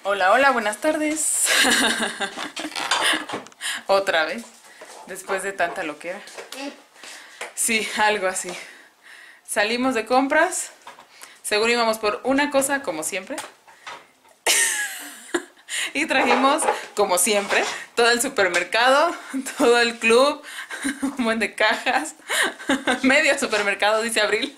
Hola, hola, buenas tardes. Otra vez, después de tanta loquera. Sí, algo así. Salimos de compras. Seguro íbamos por una cosa, como siempre. Y trajimos, como siempre, todo el supermercado, todo el club, un buen de cajas. Medio supermercado, dice Abril.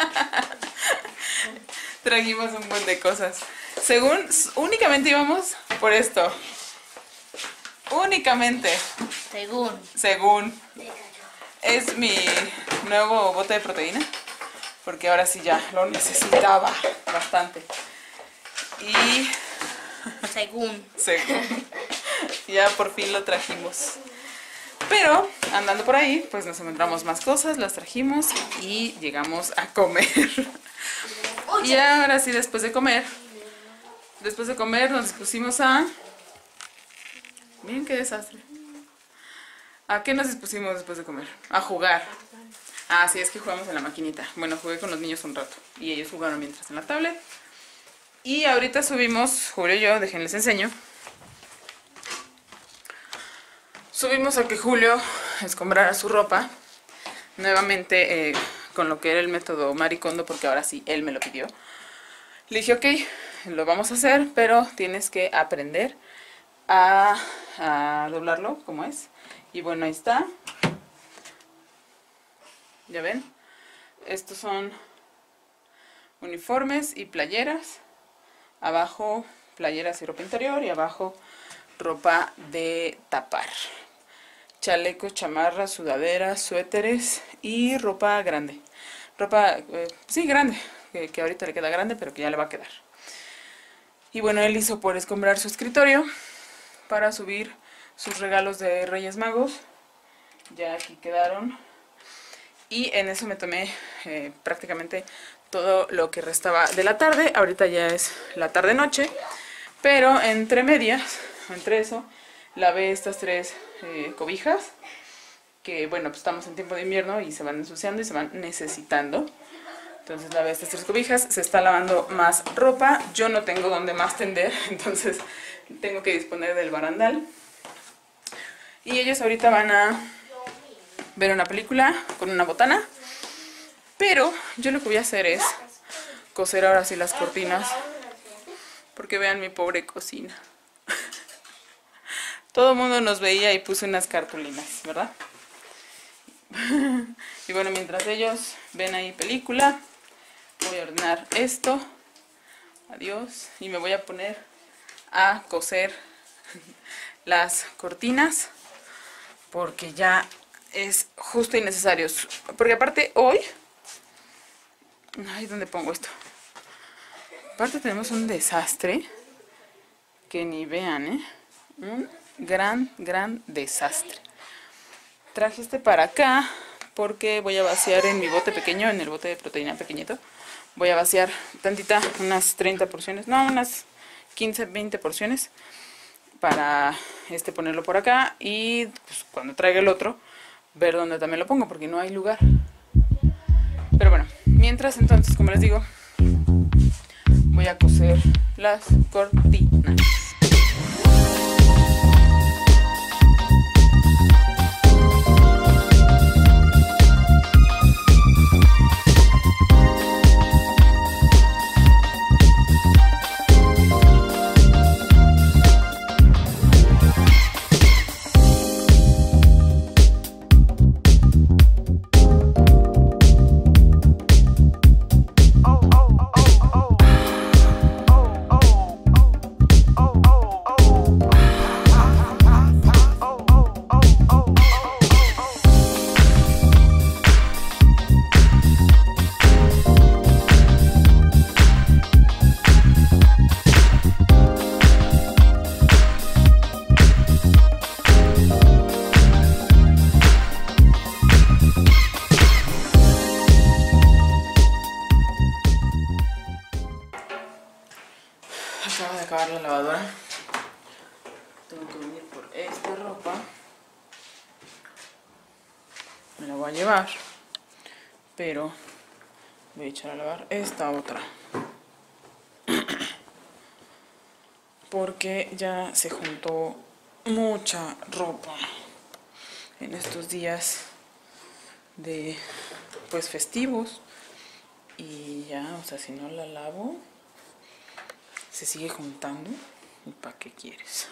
Trajimos un buen de cosas. Según, únicamente íbamos por esto. Únicamente. Según. Es mi nuevo bote de proteína. Porque ahora sí ya lo necesitaba bastante. Y... Según. Ya por fin lo trajimos. Pero andando por ahí, pues nos encontramos más cosas, las trajimos y llegamos a comer. Y ahora sí, después de comer nos dispusimos a... Miren qué desastre. ¿A qué nos dispusimos después de comer? A jugar. Ah, sí, es que jugamos en la maquinita. Bueno, jugué con los niños un rato y ellos jugaron mientras en la tablet. Y ahorita subimos, Julio y yo, déjenles enseño. Subimos a que Julio escombrara su ropa. Nuevamente con lo que era el método maricondo, porque ahora sí, él me lo pidió. Le dije, ok, lo vamos a hacer, pero tienes que aprender a doblarlo como es. Y bueno, ahí está. Ya ven. Estos son uniformes y playeras. Abajo playeras y ropa interior y abajo ropa de tapar. Chalecos, chamarras, sudaderas, suéteres y ropa grande. Ropa, sí, grande. Que ahorita le queda grande, pero que ya le va a quedar. Y bueno, él hizo por escombrar su escritorio para subir sus regalos de Reyes Magos. Ya aquí quedaron. Y en eso me tomé prácticamente todo lo que restaba de la tarde. Ahorita ya es la tarde-noche. Pero entre medias, entre eso, lavé estas tres cobijas. Que bueno, pues estamos en tiempo de invierno y se van ensuciando y se van necesitando. Entonces lavé estas tres cobijas, se está lavando más ropa. Yo no tengo donde más tender, entonces tengo que disponer del barandal. Y ellos ahorita van a ver una película con una botana. Pero yo lo que voy a hacer es coser ahora sí las cortinas. Porque vean mi pobre cocina. Todo el mundo nos veía y puse unas cartulinas, ¿verdad? Y bueno, mientras ellos ven ahí película, voy a ordenar esto. Adiós. Y me voy a poner a coser las cortinas. Porque ya es justo y necesario. Porque aparte hoy... Ay, ¿dónde pongo esto? Aparte tenemos un desastre. Que ni vean, ¿eh? Un gran desastre. Traje este para acá porque voy a vaciar en mi bote pequeño, en el bote de proteína pequeñito. Voy a vaciar tantita, unas 30 porciones, no, unas 15, 20 porciones para ponerlo por acá y pues, cuando traiga el otro, ver dónde también lo pongo porque no hay lugar. Pero bueno, mientras entonces, como les digo, voy a coser las cortinas. Acabo de acabar la lavadora. Tengo que venir por esta ropa. Me la voy a llevar. Pero voy a echar a lavar esta otra. porque ya se juntó mucha ropa en estos días de pues festivos y ya, o sea, si no la lavo se sigue juntando. ¿Y para qué quieres?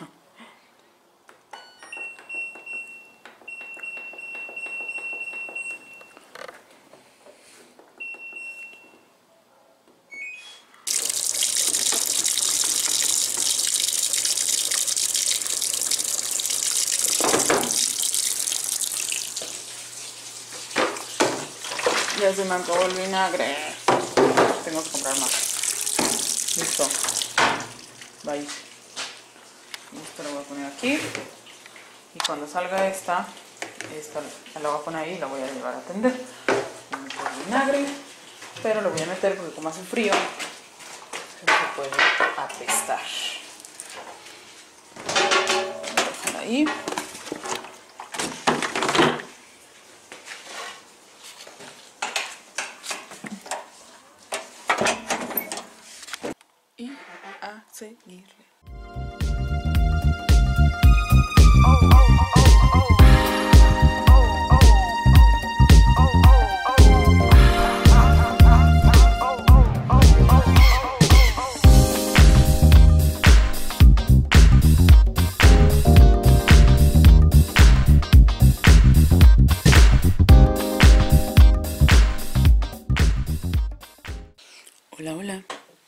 Ya se me acabó el vinagre. Tengo que comprar más. Listo. Bye. Esto lo voy a poner aquí. Y cuando salga esta la voy a poner ahí y la voy a llevar a tender. Mucho vinagre. Pero lo voy a meter porque como hace frío, se puede apestar. Voy a dejar ahí. Y a seguirle. Hola, hola.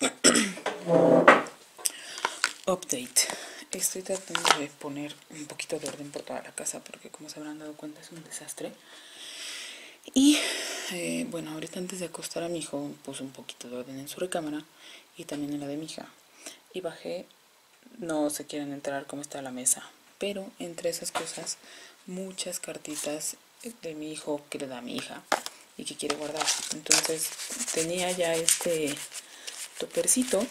Update. Estoy tratando de poner un poquito de orden por toda la casa porque como se habrán dado cuenta es un desastre. Y bueno, ahorita antes de acostar a mi hijo puse un poquito de orden en su recámara y también en la de mi hija. Y bajé, no se quieren enterar cómo está la mesa, pero entre esas cosas muchas cartitas de mi hijo que le da a mi hija y que quiere guardar. Entonces tenía ya este topercito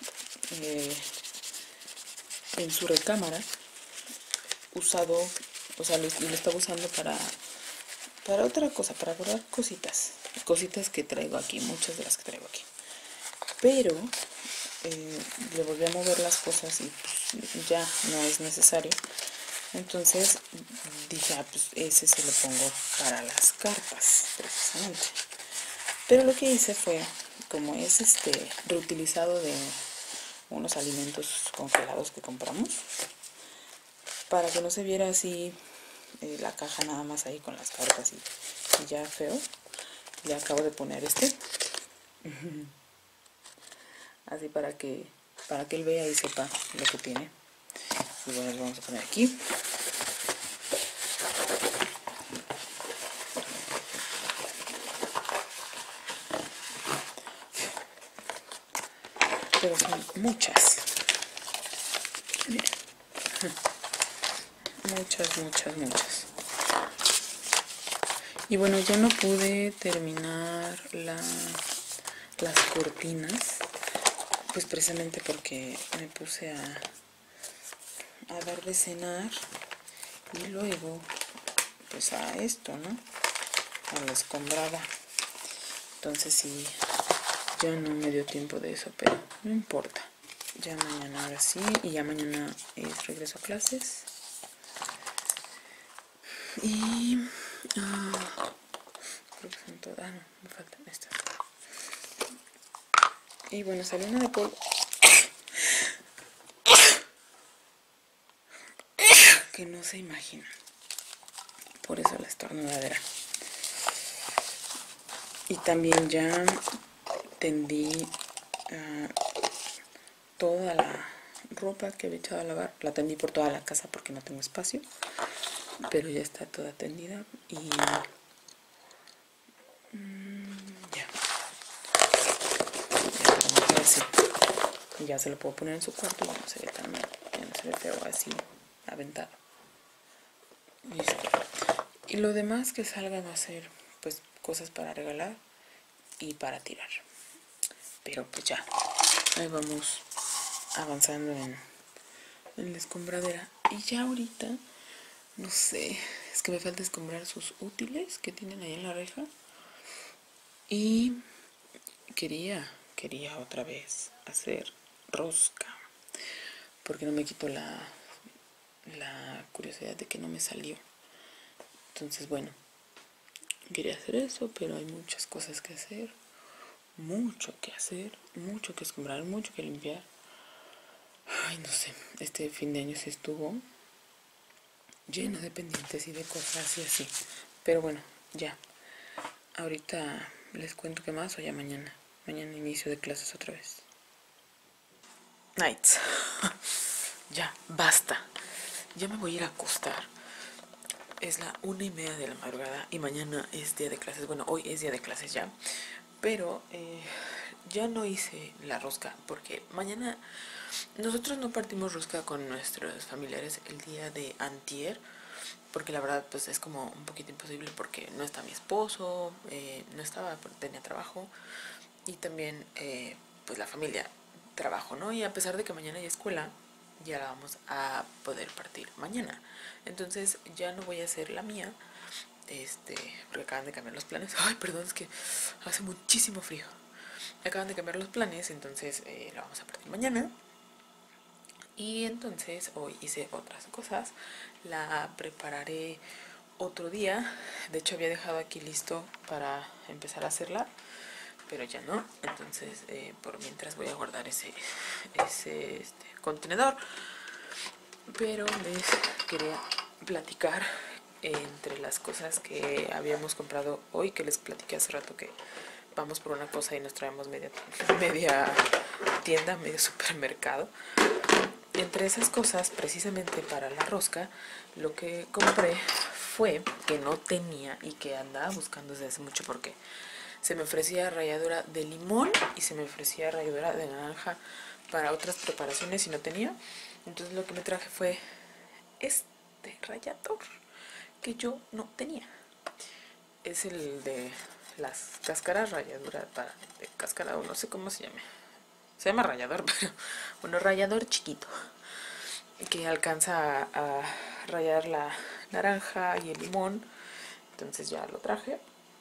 en su recámara usado, o sea, lo estaba usando para otra cosa, para guardar cositas que traigo aquí, muchas de las que traigo aquí, pero le volví a mover las cosas y pues, ya no es necesario. Entonces dije, pues ese se lo pongo para las cartas precisamente. Pero lo que hice fue, como es reutilizado de unos alimentos congelados que compramos, para que no se viera así la caja nada más ahí con las cartas y ya feo, le acabo de poner así para que él vea y sepa lo que tiene. Y bueno, lo vamos a poner aquí. Pero son muchas. Miren. Muchas. Y bueno, yo no pude terminar las cortinas, pues precisamente porque me puse a dar de cenar y luego pues a esto, ¿no? A la escombrada. Entonces sí, ya no me dio tiempo de eso, pero no importa. Ya mañana ahora sí, y ya mañana regreso a clases. Y creo que son todas, no, me faltan estas. Y bueno, salió una de polvo que no se imaginan. Por eso la estornudadera. Y también ya tendí toda la ropa que había echado a lavar. La tendí por toda la casa porque no tengo espacio. Pero ya está toda tendida y ya. Ya se lo puedo poner en su cuarto y ya no se ve tan mal. Ya no se ve feo así aventado. Listo. Y lo demás que salga va a ser pues cosas para regalar y para tirar. Pero pues ya, ahí vamos avanzando en la escombradera. Y ya ahorita, no sé, es que me falta escombrar sus útiles que tienen ahí en la reja. Y quería otra vez hacer rosca. porque no me quito la curiosidad de que no me salió. Entonces, bueno, quería hacer eso, pero hay muchas cosas que hacer, mucho que hacer, mucho que escombrar, mucho que limpiar. Ay, no sé, este fin de año sí estuvo lleno de pendientes y de cosas y así. Pero bueno, ya. Ahorita les cuento qué más o ya mañana. Mañana inicio de clases otra vez. Nights. Ya, basta. Ya me voy a ir a acostar. Es la 1:30 de la madrugada y mañana es día de clases. Bueno, hoy es día de clases ya. Pero ya no hice la rosca porque mañana nosotros no partimos rosca con nuestros familiares el día de antier. Porque la verdad pues es como un poquito imposible porque no está mi esposo, no estaba porque tenía trabajo. Y también pues la familia, trabajo, ¿no? Y a pesar de que mañana hay escuela, ya la vamos a poder partir mañana. Entonces ya no voy a hacer la mía, porque acaban de cambiar los planes. Ay, perdón, es que hace muchísimo frío. Acaban de cambiar los planes, entonces la vamos a partir mañana. Y entonces hoy hice otras cosas. La prepararé otro día. De hecho había dejado aquí listo para empezar a hacerla, pero ya no. Entonces por mientras voy a guardar ese contenedor. Pero les quería platicar entre las cosas que habíamos comprado hoy, que les platiqué hace rato que vamos por una cosa y nos traemos media tienda, medio supermercado. Entre esas cosas, precisamente para la rosca, lo que compré fue, que no tenía y que andaba buscando desde hace mucho porque se me ofrecía ralladura de limón y se me ofrecía ralladura de naranja para otras preparaciones y no tenía. Entonces lo que me traje fue este rallador que yo no tenía. Es el de las cáscaras, ralladura de cáscara o no sé cómo se llame. Se llama rallador, pero bueno, rallador chiquito que alcanza a rallar la naranja y el limón. Entonces ya lo traje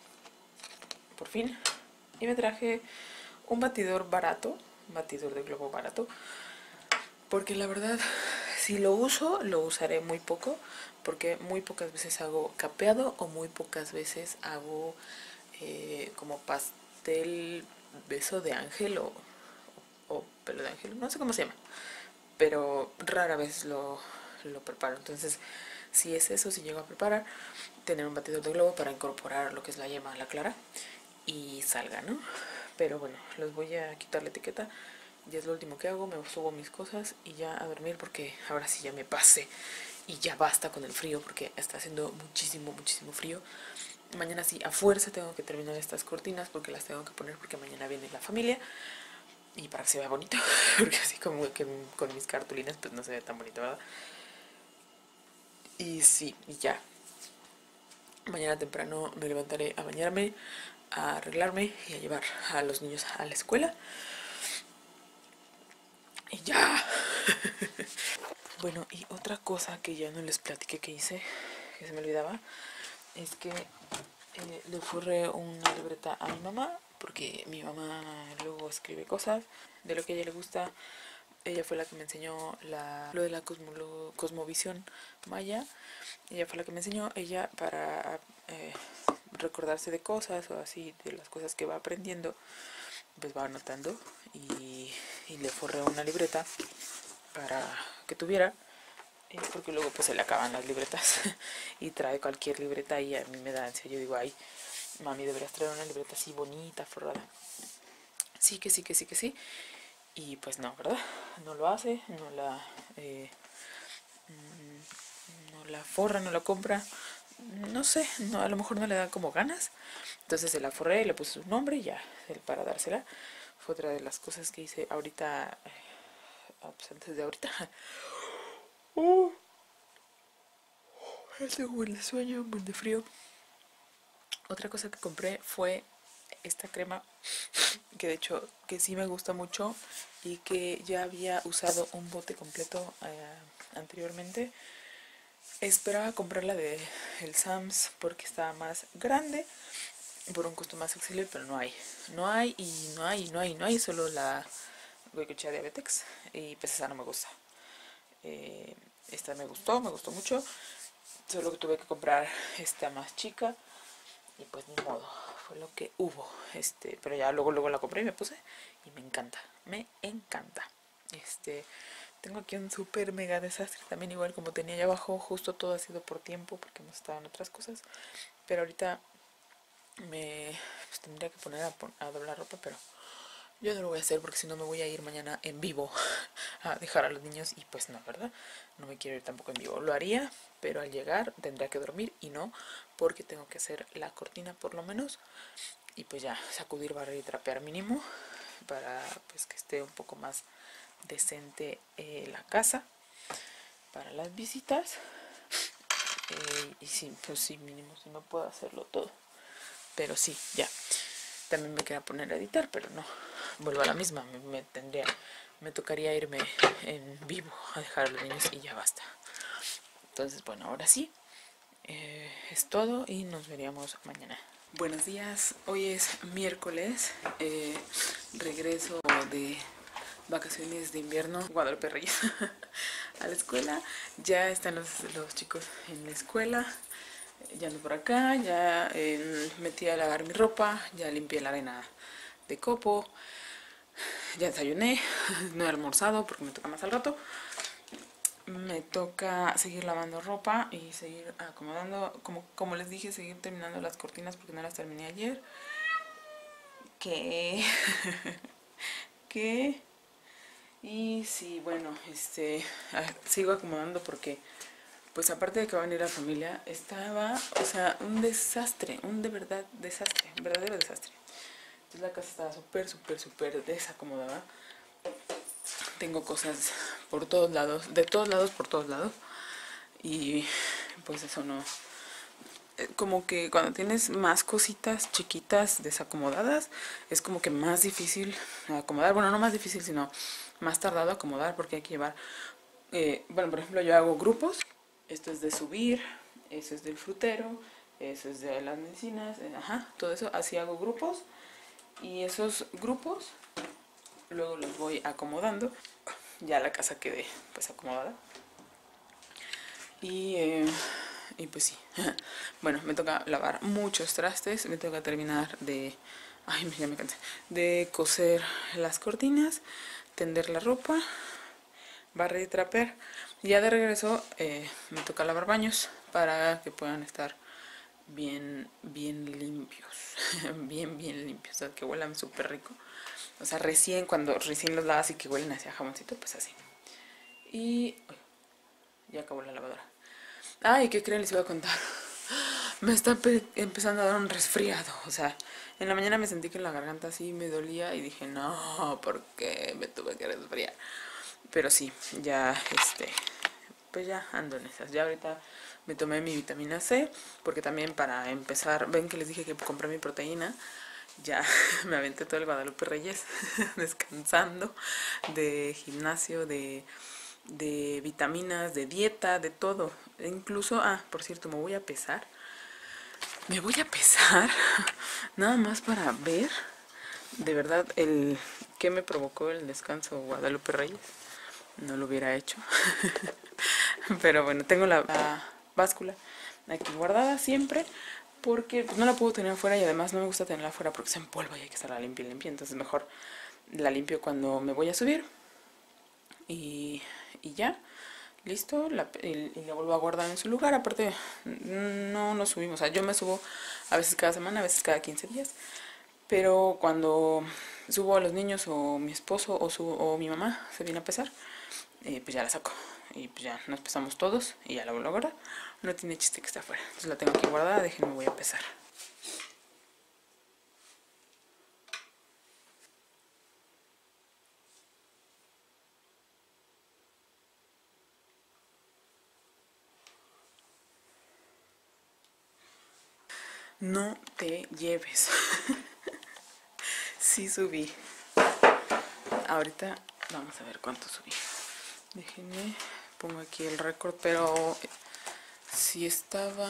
por fin. Y me traje un batidor barato, un batidor de globo barato, porque la verdad si lo uso, lo usaré muy poco, porque muy pocas veces hago capeado o muy pocas veces hago como pastel beso de ángel o pelo de ángel, no sé cómo se llama, pero rara vez lo preparo. Entonces si es eso, si llego a preparar, tener un batidor de globo para incorporar lo que es la yema a la clara y salga, ¿no? Pero bueno, les voy a quitar la etiqueta. Ya es lo último que hago, me subo mis cosas y ya a dormir porque ahora sí ya me pasé y ya basta con el frío porque está haciendo muchísimo, muchísimo frío. Mañana sí, a fuerza tengo que terminar estas cortinas porque las tengo que poner porque mañana viene la familia y para que se vea bonito, porque así como que con mis cartulinas pues no se ve tan bonito, ¿verdad? Y sí, y ya. Mañana temprano me levantaré a bañarme, a arreglarme y a llevar a los niños a la escuela. Y ya. Bueno, y otra cosa que ya no les platiqué que hice, que se me olvidaba, es que le forré una libreta a mi mamá, porque mi mamá luego escribe cosas de lo que a ella le gusta. Ella fue la que me enseñó lo de la cosmovisión maya. Ella fue la que me enseñó, ella para recordarse de cosas o así, de las cosas que va aprendiendo, pues va anotando y le forré una libreta para que tuviera, porque luego pues se le acaban las libretas y trae cualquier libreta y a mí me da ansia. Yo digo, ay, mami, deberías traer una libreta así bonita, forrada. Sí, que sí, que sí, que sí. Y pues no, ¿verdad? No lo hace, no la forra, no la compra. No sé, no, a lo mejor no le dan como ganas. Entonces se la forré, le puse su nombre y ya, para dársela. Fue otra de las cosas que hice ahorita, pues antes de ahorita. Tengo un sueño, un buen de frío. Otra cosa que compré fue esta crema, que de hecho que sí me gusta mucho y que ya había usado un bote completo anteriormente. Esperaba comprarla de el Sams porque estaba más grande, por un costo más accesible, pero no hay. No hay y no hay, no hay, no hay, solo la Goicoechea Diabetex y pues esa no me gusta. Esta me gustó mucho. Solo que tuve que comprar esta más chica. Y pues ni modo, fue lo que hubo. Pero ya luego la compré y me puse. Y me encanta, me encanta. Tengo aquí un súper mega desastre. También igual como tenía allá abajo, justo todo ha sido por tiempo, porque hemos estado en otras cosas. Pero ahorita pues tendría que poner a doblar ropa, pero yo no lo voy a hacer porque si no me voy a ir mañana en vivo a dejar a los niños y pues no, ¿verdad? No me quiero ir tampoco en vivo. Lo haría, pero al llegar tendría que dormir y no, porque tengo que hacer la cortina por lo menos y pues ya sacudir, barrer y trapear mínimo para pues que esté un poco más decente la casa para las visitas. Y sí, pues sí, mínimo, si no puedo hacerlo todo. Pero sí, ya. También me quería poner a editar, pero no. Vuelvo a la misma. Me tocaría irme en vivo a dejar a los niños y ya basta. Entonces, bueno, ahora sí. Es todo y nos veríamos mañana. Buenos días. Hoy es miércoles. Regreso de vacaciones de invierno, Guadalupe Reyes, a la escuela. Ya están los chicos en la escuela. Ya ando por acá, ya metí a lavar mi ropa, ya limpié la arena de copo, ya desayuné, no he almorzado porque me toca más al rato. Me toca seguir lavando ropa y seguir acomodando, como les dije, seguir terminando las cortinas porque no las terminé ayer. Y sí, bueno, sigo acomodando porque pues aparte de que va a venir la familia, estaba, o sea, un desastre, un de verdad desastre, un verdadero desastre. Entonces la casa estaba súper desacomodada. Tengo cosas por todos lados, de todos lados, por todos lados. Y pues eso no... Como que cuando tienes más cositas chiquitas desacomodadas, es como que más difícil acomodar. Bueno, no más difícil, sino más tardado acomodar porque hay que llevar... bueno, por ejemplo, yo hago grupos. Esto es de subir, eso es del frutero, eso es de las medicinas, ajá, todo eso, así hago grupos. Y esos grupos luego los voy acomodando. Ya la casa quede pues acomodada. Y pues sí. Bueno, me toca lavar muchos trastes, me toca terminar de... Ay, ya me cansé. De coser las cortinas, tender la ropa, barrer y trapear. Ya de regreso me toca lavar baños para que puedan estar bien limpios. bien limpios, o sea, que huelan súper rico. O sea, cuando recién los lavas y que huelen hacia jaboncito, pues así. Y... uy, ya acabó la lavadora. Ay, ¿qué creen? Les iba a contar. Me está empezando a dar un resfriado. O sea, en la mañana me sentí que en la garganta así me dolía y dije, no, ¿por qué me tuve que resfriar? Pero sí, ya, pues ya ando en esas. Ya ahorita me tomé mi vitamina C, porque también para empezar, ven que les dije que compré mi proteína. Ya me aventé todo el Guadalupe Reyes descansando, de gimnasio, de vitaminas, de dieta, de todo. E incluso, por cierto, me voy a pesar. Me voy a pesar nada más para ver de verdad el que me provocó el descanso Guadalupe Reyes. No lo hubiera hecho. Pero bueno, tengo la báscula aquí guardada siempre porque pues, no la puedo tener afuera y además no me gusta tenerla afuera porque se empolva y hay que estarla limpia. Entonces mejor la limpio cuando me voy a subir y ya, listo, y la vuelvo a guardar en su lugar. Aparte no nos subimos, o sea, yo me subo a veces cada semana, a veces cada 15 días, pero cuando subo a los niños o mi esposo o mi mamá se viene a pesar, pues ya la saco y pues ya nos pesamos todos y ya la vuelvo a guardar. No tiene chiste que esté afuera, entonces la tengo aquí guardada. Déjenme, voy a pesar. No te lleves. Sí subí. Ahorita vamos a ver cuánto subí. Déjenme, pongo aquí el récord, pero si estaba...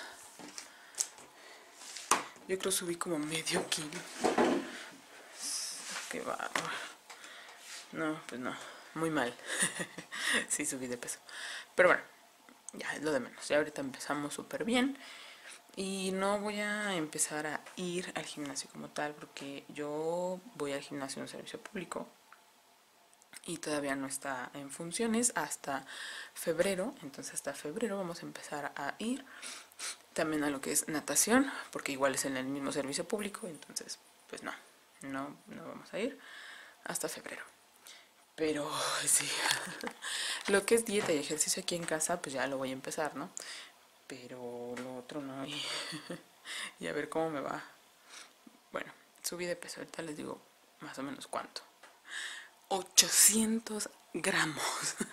Yo creo subí como medio kilo. Qué bárbaro. No, pues no. muy mal. Sí, subí de peso. Pero bueno, ya es lo de menos. Ya ahorita empezamos súper bien. Y no voy a empezar a ir al gimnasio como tal, porque yo voy al gimnasio en un servicio público y todavía no está en funciones hasta febrero. Entonces hasta febrero vamos a empezar a ir también a lo que es natación, porque igual es en el mismo servicio público. Entonces pues no vamos a ir hasta febrero. Pero sí, lo que es dieta y ejercicio aquí en casa pues ya lo voy a empezar, ¿no? Pero lo otro no. Y a ver cómo me va. Bueno, subí de peso, ahorita les digo más o menos cuánto. 800 gramos.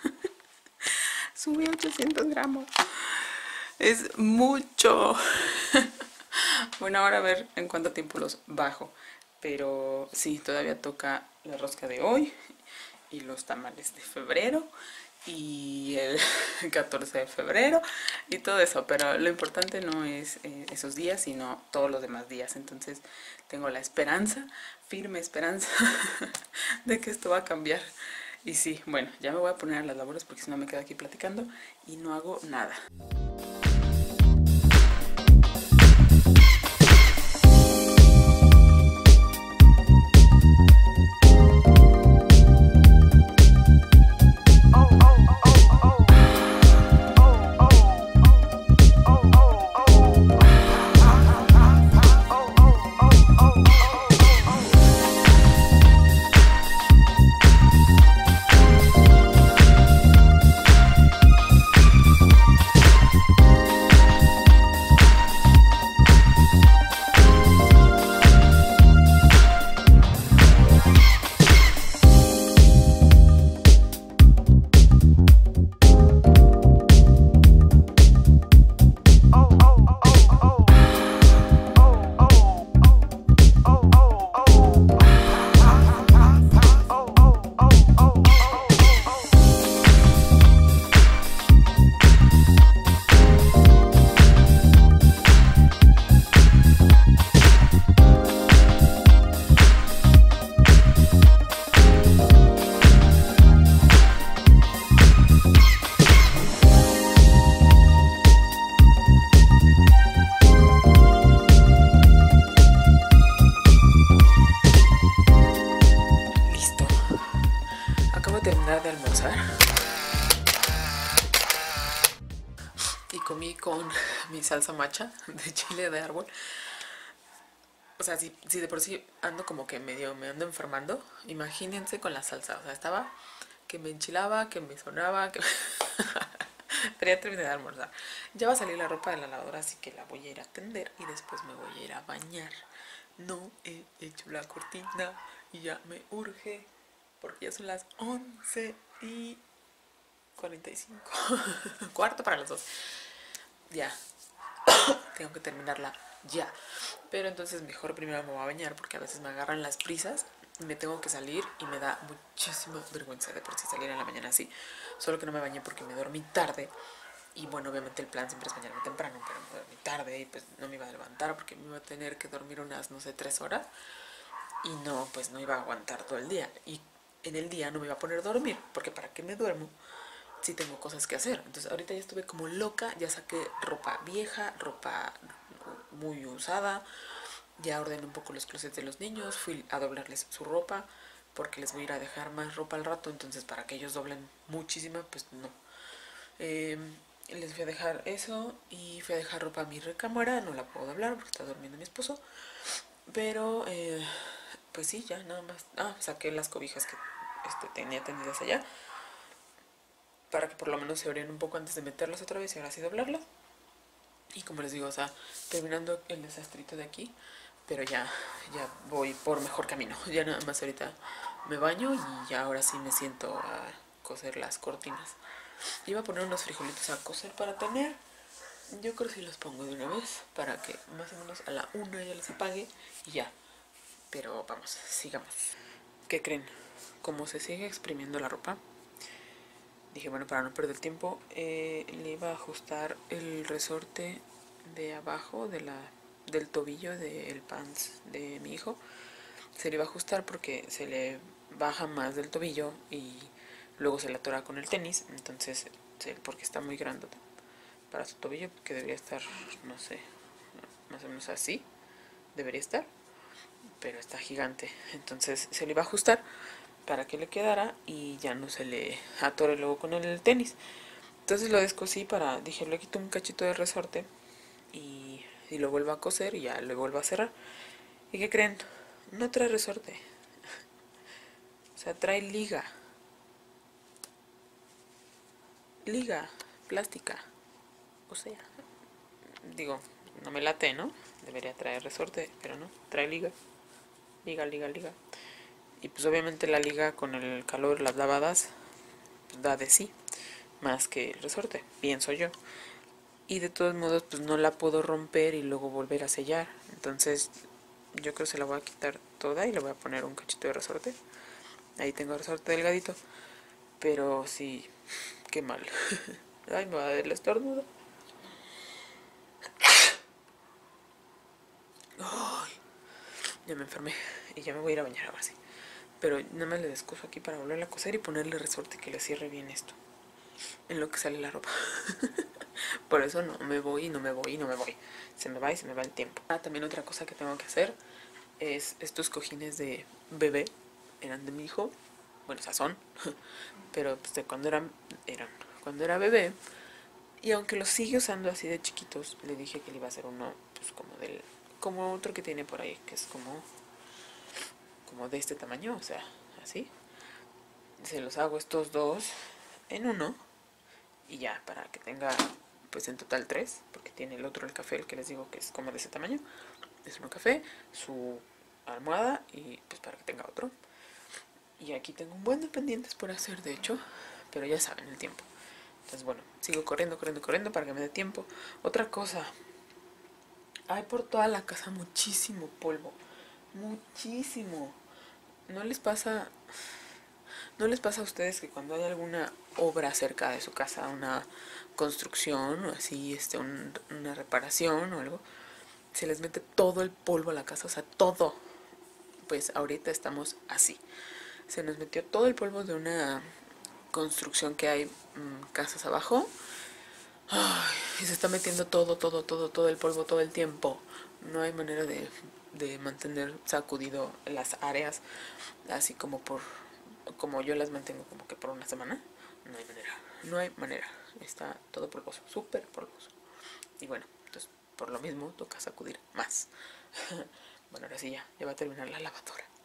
Subí 800 gramos. Es mucho. Bueno, ahora a ver en cuánto tiempo los bajo. Pero sí, todavía toca la rosca de hoy y los tamales de febrero y el 14 de febrero y todo eso, pero lo importante no es esos días, sino todos los demás días. Entonces tengo la esperanza, firme esperanza de que esto va a cambiar. Y sí, bueno, ya me voy a poner a las labores porque si no me quedo aquí platicando y no hago nada. De almorzar y comí con mi salsa macha de chile de árbol. O sea, si de por sí ando como que medio me ando enfermando, imagínense con la salsa. O sea, estaba que me enchilaba, que me sonaba, que pero ya terminé de almorzar. Ya va a salir la ropa de la lavadora, así que la voy a ir a tender y después me voy a ir a bañar. No he hecho la cortina y ya me urge porque ya son las 11:45. Cuarto para las 2. Ya. Tengo que terminarla ya. Pero entonces mejor primero me voy a bañar porque a veces me agarran las prisas y me tengo que salir y me da muchísima vergüenza de por sí salir en la mañana así. Solo que no me bañé porque me dormí tarde. Y bueno, obviamente el plan siempre es bañarme temprano, pero me dormí tarde y pues no me iba a levantar porque me iba a tener que dormir unas, no sé, 3 horas. Y no, pues no iba a aguantar todo el día. Y en el día no me iba a poner a dormir, porque ¿para qué me duermo si tengo cosas que hacer? Entonces ahorita ya estuve como loca, ya saqué ropa vieja, ropa muy usada, ya ordené un poco los closets de los niños, fui a doblarles su ropa, porque les voy a ir a dejar más ropa al rato, entonces para que ellos doblen muchísima, pues no. Les fui a dejar eso y fui a dejar ropa a mi recámara, no la puedo doblar porque está durmiendo mi esposo, pero pues sí, ya nada más. Saqué las cobijas que tenía tendidas allá para que por lo menos se abrieran un poco antes de meterlas otra vez y ahora sí doblarlas. Y como les digo, o sea, terminando el desastrito de aquí, pero ya voy por mejor camino. Ya nada más ahorita me baño y ya ahora sí me siento a coser las cortinas. Iba a poner unos frijolitos a cocer para tener. Yo creo que sí los pongo de una vez para que más o menos a la 1 ya los apague y ya. Pero vamos, sigamos. ¿Qué creen? Como se sigue exprimiendo la ropa, dije, bueno, para no perder tiempo, le iba a ajustar el resorte de abajo del tobillo del pants de mi hijo. Se le iba a ajustar porque se le baja más del tobillo y luego se le atora con el tenis, entonces, porque está muy grande para su tobillo, que debería estar, no sé, más o menos así, debería estar, pero está gigante, entonces se le iba a ajustar para que le quedara y ya no se le atore luego con el tenis. Entonces lo descosí dije, le quito un cachito de resorte y lo vuelvo a coser y ya lo vuelvo a cerrar. ¿Y qué creen? No trae resorte. O sea, trae liga. Liga plástica. O sea, digo, no me late, ¿no? Debería traer resorte, pero no, trae liga. Liga, liga, liga. Y pues obviamente la liga con el calor, las lavadas, pues da de sí, más que el resorte, pienso yo. Y de todos modos, pues no la puedo romper y luego volver a sellar. Entonces, yo creo que se la voy a quitar toda y le voy a poner un cachito de resorte. Ahí tengo resorte delgadito. Pero sí, qué mal. Ay, me va a dar el estornudo. Ay, ya me enfermé y ya me voy a ir a bañar ahora sí. Pero nada más le descoso aquí para volverla a coser y ponerle resorte que le cierre bien esto. En lo que sale la ropa. Por eso no me voy y no me voy y no me voy. Se me va y se me va el tiempo. También otra cosa que tengo que hacer es estos cojines de bebé. Eran de mi hijo. Bueno, o sea, son. Pero pues de cuando cuando era bebé. Y aunque los sigue usando así de chiquitos, le dije que le iba a hacer uno, pues como otro que tiene por ahí, que es como de este tamaño, o sea, así. Se los hago estos dos en uno y ya, para que tenga, pues en total 3, porque tiene el otro, el café, el que les digo que es como de ese tamaño. Es uno café, su almohada y pues para que tenga otro. Y aquí tengo un buen de pendientes por hacer, de hecho, pero ya saben el tiempo. Entonces, bueno, sigo corriendo para que me dé tiempo. Otra cosa, hay por toda la casa muchísimo polvo. Muchísimo. ¿No les pasa, no les pasa a ustedes que cuando hay alguna obra cerca de su casa, una construcción o así, una reparación o algo, se les mete todo el polvo a la casa? O sea, todo. Pues ahorita estamos así. Se nos metió todo el polvo de una construcción que hay casas abajo. Ay, y se está metiendo todo el polvo todo el tiempo. No hay manera de mantener sacudido las áreas así como yo las mantengo como que por una semana. No hay manera, no hay manera. Está todo polvoso, súper polvoso. Y bueno, entonces por lo mismo toca sacudir más. Bueno, ahora sí ya va a terminar la lavadora.